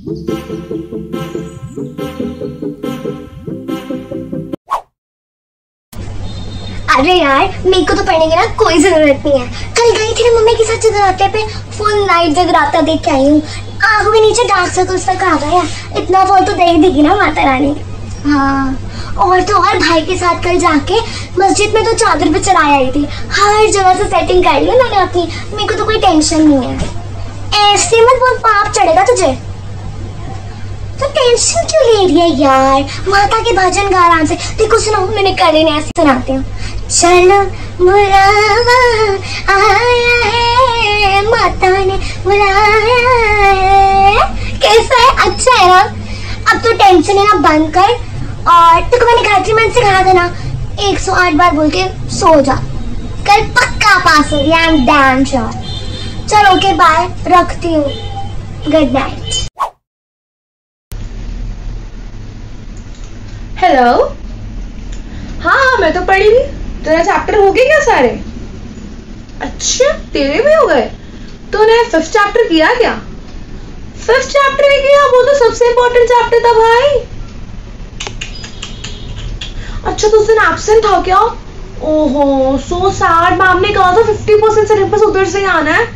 अरे यार, मेरे को तो पढ़ने की ना कोई जरूरत नहीं है। कल गई थी ना मम्मी के साथ जगराते पे, फुल नाइट जगराता देख के आई हूँ। आंखों के नीचे डार्क सर्कल्स तक आ गए हैं। इतना फॉल तो दे ही देगी ना माता रानी। हाँ, और तो और भाई के साथ कल जाके मस्जिद में तो चादर पे चढ़ाई आई थी। हर जगह से सेटिंग कर ली मैंने अपनी। मेरे को तो कोई टेंशन नहीं है। ऐसे मत बोल, पाप चढ़ेगा तुझे। तो टेंशन क्यों ले रही है यार? माता के भजन गा आराम से। देखो सुनो, मैंने कल ही ऐसे सुनाती हूँ। चलो बुलावा आया है, माता ने बुलाया है। कैसा है? अच्छा है ना? अब तो टेंशन लेना बंद कर और तुझको मैंने गायत्री मंत्र सिखा देना। 108 बार बोल के सो जा। कल पक्का पास हो गया, आई एम डैम श्योर। चलो ओके बाय, रखती हूँ। Good night. हेलो। हाँ मैं तो पढ़ी थी। तेरा चैप्टर हो गए क्या सारे? अच्छा तेरे भी हो गए। तूने 5th चैप्टर किया क्या? 5th चैप्टर नहीं किया? वो तो सबसे इम्पोर्टेंट चैप्टर था भाई। अच्छा तो उस दिन एब्सेंट था क्या? ओहो सो सैड। मैम ने कहा था 50% सिलेबस उधर से आना है।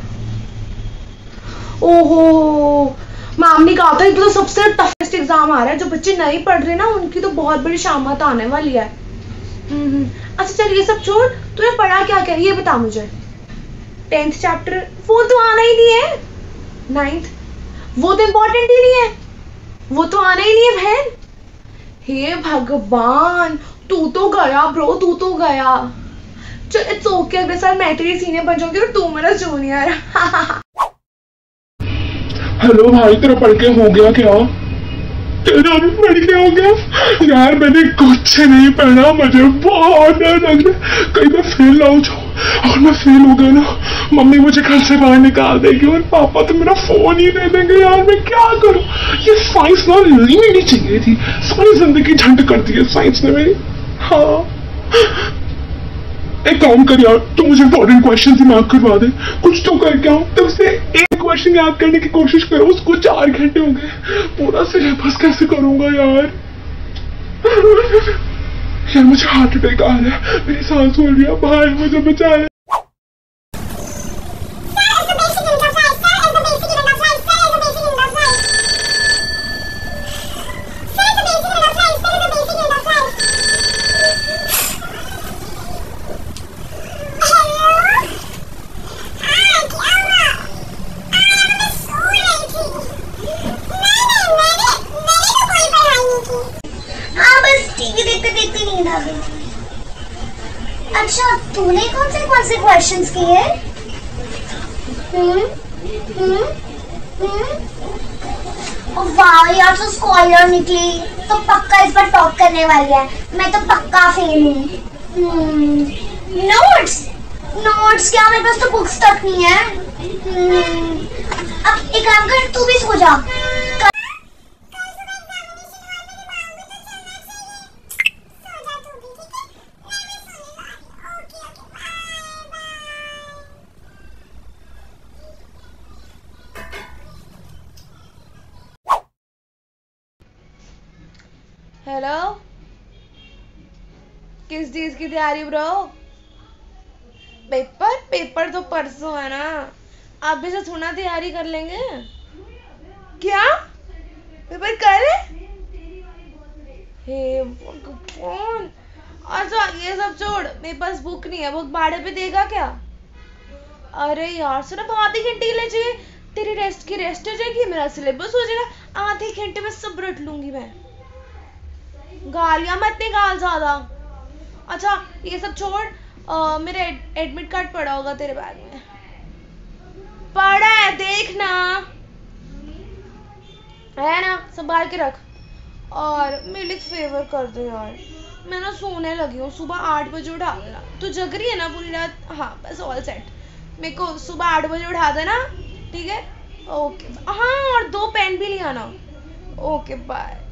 ओहो मैम ने कहा था ये तो सबसे टफेस्ट एग्जाम आ रहा है। जो बच्चे नहीं पढ़ रहे ना उनकी तो बहुत बड़ी शामत आने वाली है। अच्छा चल ये सब छोड़, तूने पढ़ा क्या क्या ये बता मुझे। 10th चैप्टर वो तो आना ही नहीं है। 9th वो तो इम्पोर्टेंट ही नहीं है, वो तो आना ही नहीं है बहन। हे भगवान, तू तो गया ब्रो, तू तो गया। चल इट्स ओके, अगले साल मैं तेरी सीनियर बन जाऊंगी और तू मेरा जूनियर। हेलो भाई, तेरा पढ़ के हो गया क्या? तेरा भी पढ़ के हो गया? यार मैंने कुछ नहीं पढ़ा, मुझे बहुत डर लग रहा है कहीं मैं फेल ना हो जाऊं। और मैं फेल हो गया ना, मम्मी मुझे घर से बाहर निकाल देगी और पापा तो मेरा फोन ही दे देंगे। यार मैं क्या करूं? ये साइंस ना नहीं चाहिए थी। सारी जिंदगी झंड कर दी है साइंस ने मेरी। हाँ एक काम कर यार, तू मुझे इंपॉर्टेंट क्वेश्चन दिमाग करवा दे। कुछ तो करके आओ। तब से एक क्वेश्चन याद करने की कोशिश करो, उसको 4 घंटे हो गए। पूरा सिलेबस कैसे करूंगा यार? यार मुझे हार्ट अटैक आ रहा है, मेरी सांस हो रही है। भाई मुझे बचा ले। अच्छा तूने कौन से क्वेश्चंस किए? वाह यार, तो स्कॉलर निकली तो पक्का इस पर टॉप करने वाली है। मैं तो पक्का फेल हूँ। नोट्स क्या? मेरे पास तो बुक्स तक नहीं है। अब एक काम कर, तू भी सो जा। हेलो, किस चीज की तैयारी ब्रो? पेपर तो परसों है ना। आप भी से थोड़ा तैयारी कर लेंगे क्या? पेपर कल? हे भगवान। अच्छा ये सब छोड़, मेरे पास बुक नहीं है। बुक भाड़े पे देगा क्या? अरे यार सिर्फ आधे घंटे के लिए चाहिए। तेरी रेस्ट की रेस्ट हो जाएगी, मेरा सिलेबस हो जाएगा। आधे घंटे में सब रट लूंगी मैं। गालियां मत निकाल ज्यादा। अच्छा ये सब छोड़, मेरे एडमिट कार्ड पड़ा होगा तेरे बैग में। पड़ा है देखना, है ना? संभाल के रख। और मेरे फेवर कर दो यार, मैं ना सोने लगी हूँ। सुबह 8 बजे उठा देना। तू जग रही है ना पूरी रात? हाँ बस ऑल सेट। मेरे को सुबह 8 बजे उठा देना, ठीक है? ओके हाँ, और 2 पेन भी ले आना। Okay bye.